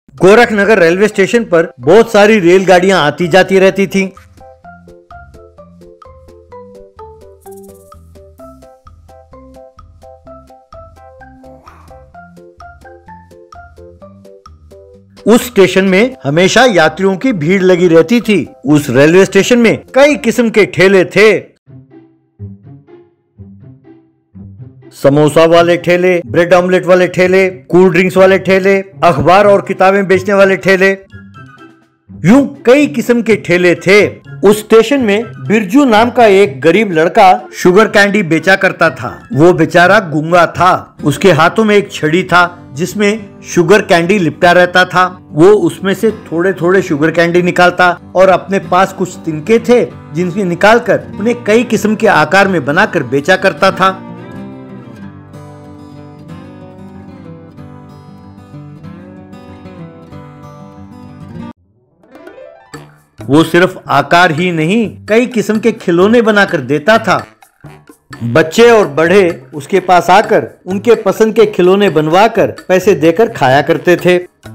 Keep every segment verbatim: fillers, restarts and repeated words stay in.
गोरखनगर railway station पर बहुत सारी रेलगाड़ियां आती जाती रहती थीं। उस स्टेशन में हमेशा यात्रियों की भीड़ लगी रहती थी। उस रेलवे स्टेशन में कई किस्म के ठेले थे। समोसा वाले ठेले, ब्रेड ऑमलेट वाले ठेले, कूल ड्रिंक्स वाले ठेले, अखबार और किताबें बेचने वाले ठेले, यूं कई किस्म के ठेले थे। उस स्टेशन में बिरजू नाम का एक गरीब लड़का शुगर कैंडी बेचा करता था। वो बेचारा गूंगा था। उसके हाथों में एक छड़ी था जिसमें शुगर कैंडी लिपटा रहता था। वो उसमें से थोड़े थोड़े शुगर कैंडी निकालता और अपने पास कुछ तिनके थे जिनसे निकालकर उन्हें कई किस्म के आकार में बनाकर बेचा करता था। वो सिर्फ आकार ही नहीं, कई किस्म के खिलौने बनाकर देता था। बच्चे और बड़े उसके पास आकर उनके पसंद के खिलौने बनवाकर पैसे देकर खाया करते थे।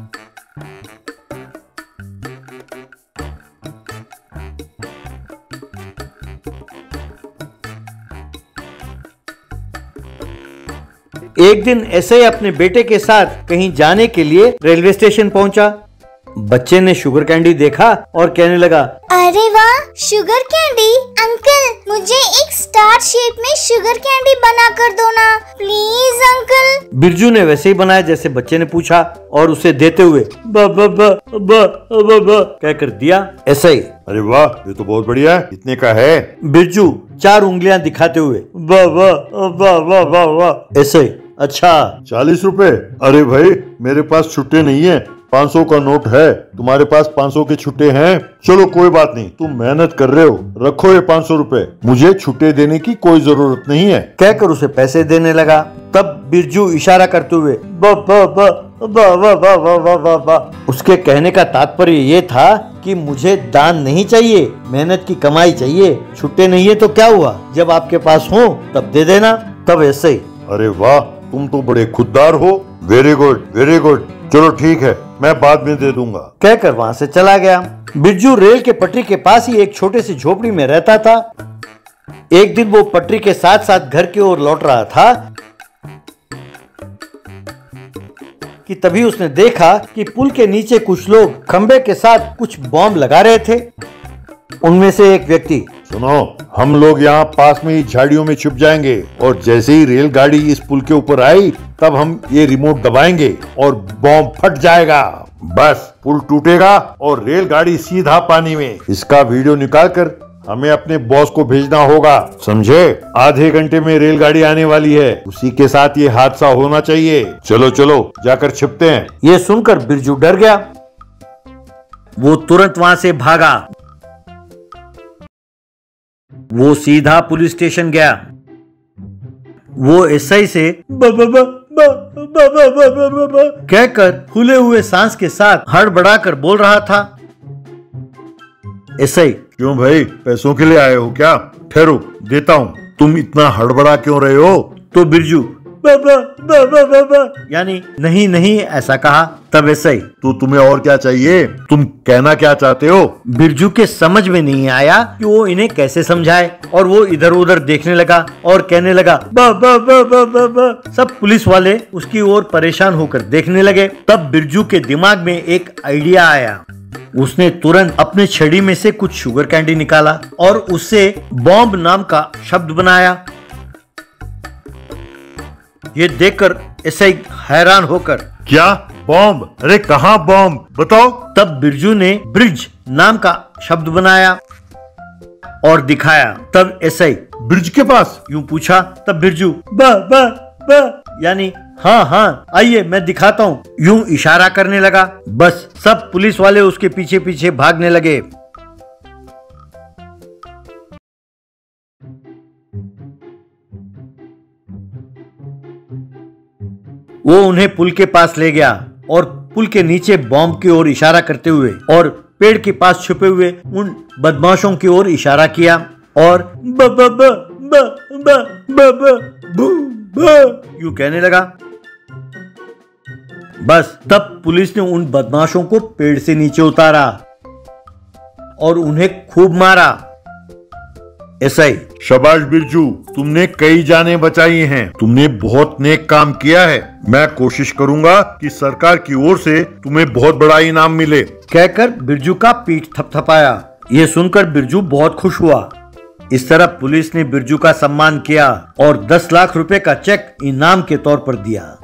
एक दिन ऐसे ही अपने बेटे के साथ कहीं जाने के लिए रेलवे स्टेशन पहुंचा। बच्चे ने शुगर कैंडी देखा और कहने लगा, अरे वाह, शुगर कैंडी। अंकल, मुझे एक स्टार शेप में शुगर कैंडी बना कर दो ना, प्लीज अंकल। बिरजू ने वैसे ही बनाया जैसे बच्चे ने पूछा और उसे देते हुए बा बा बा बा बा बा कहकर दिया। ऐसा ही। अरे वाह, ये तो बहुत बढ़िया है। कितने का है? बिरजू चार उंगलियां दिखाते हुए बा बा बा बा बा बा ऐसे ही। अच्छा, चालीस रुपए? अरे भाई, मेरे पास छुट्टे नहीं है। पाँच सौ का नोट है। तुम्हारे पास पाँच सौ के छुट्टे हैं? चलो कोई बात नहीं, तुम मेहनत कर रहे हो, रखो ये पाँच सौ रुपए। मुझे छुट्टे देने की कोई जरूरत नहीं है। कहकर उसे पैसे देने लगा। तब बिरजू इशारा करते हुए बा बा बा बा बा बा बा बा बा बा। उसके कहने का तात्पर्य ये था कि मुझे दान नहीं चाहिए, मेहनत की कमाई चाहिए। छुट्टे नहीं है तो क्या हुआ, जब आपके पास हो तब दे देना। तब ऐसे ही। अरे वाह, तुम तो बड़े खुददार हो। Very good, very good. चलो ठीक है, मैं बाद में दे दूंगा। कहकर वहाँ से चला गया। बिरजू रेल के पटरी के पास ही एक छोटे सी झोपड़ी में रहता था। एक दिन वो पटरी के साथ साथ घर की ओर लौट रहा था कि तभी उसने देखा कि पुल के नीचे कुछ लोग खंबे के साथ कुछ बॉम्ब लगा रहे थे। उनमें से एक व्यक्ति, सुनो, हम लोग यहाँ पास में ही झाड़ियों में छुप जाएंगे और जैसे ही रेलगाड़ी इस पुल के ऊपर आई तब हम ये रिमोट दबाएंगे और बॉम्ब फट जाएगा। बस पुल टूटेगा और रेलगाड़ी सीधा पानी में। इसका वीडियो निकालकर हमें अपने बॉस को भेजना होगा, समझे? आधे घंटे में रेलगाड़ी आने वाली है, उसी के साथ ये हादसा होना चाहिए। चलो चलो, जाकर छिपते हैं। ये सुनकर बिरजू डर गया। वो तुरंत वहां से भागा। वो सीधा पुलिस स्टेशन गया। वो एसआई से ब ब ब ब ब ब ब ब ब कहकर फूले हुए सांस के साथ हड़बड़ाकर बोल रहा था। एसआई, क्यों भाई, पैसों के लिए आए हो क्या? ठहरो, देता हूँ। तुम इतना हड़बड़ा क्यों रहे हो? तो बिरजू ब ब ब ब ब ब यानी नहीं नहीं ऐसा कहा। तब एसआई, तो तुम्हें और क्या चाहिए? तुम कहना क्या चाहते हो? बिरजू के समझ में नहीं आया कि वो इन्हें कैसे समझाए और वो इधर उधर देखने लगा और कहने लगा ब ब ब ब ब ब। सब पुलिस वाले उसकी ओर परेशान होकर देखने लगे। तब बिरजू के दिमाग में एक आइडिया आया। उसने तुरंत अपने छड़ी में से कुछ शुगर कैंडी निकाला और उससे बॉम्ब नाम का शब्द बनाया। ये देखकर एसआई हैरान होकर, क्या बॉम्ब? अरे कहाँ बॉम्ब, बताओ। तब बिरजू ने ब्रिज नाम का शब्द बनाया और दिखाया। तब एसआई, ब्रिज के पास? यूं पूछा। तब बिरजू ब ब ब यानी हाँ हाँ आइए मैं दिखाता हूँ, यूं इशारा करने लगा। बस सब पुलिस वाले उसके पीछे पीछे भागने लगे। वो उन्हें पुल के पास ले गया और पुल के नीचे बॉम्ब की ओर इशारा करते हुए और पेड़ के पास छुपे हुए उन बदमाशों की ओर इशारा किया और ब ब ब ब ब ब ब ब यूं कहने लगा। बस तब पुलिस ने उन बदमाशों को पेड़ से नीचे उतारा और उन्हें खूब मारा। एसआई, शाबाश बिरजू, तुमने कई जानें बचाई हैं। तुमने बहुत नेक काम किया है। मैं कोशिश करूंगा कि सरकार की ओर से तुम्हें बहुत बड़ा इनाम मिले। कहकर बिरजू का पीठ थपथपाया। यह सुनकर बिरजू बहुत खुश हुआ। इस तरह पुलिस ने बिरजू का सम्मान किया और दस लाख रुपए का चेक इनाम के तौर पर दिया।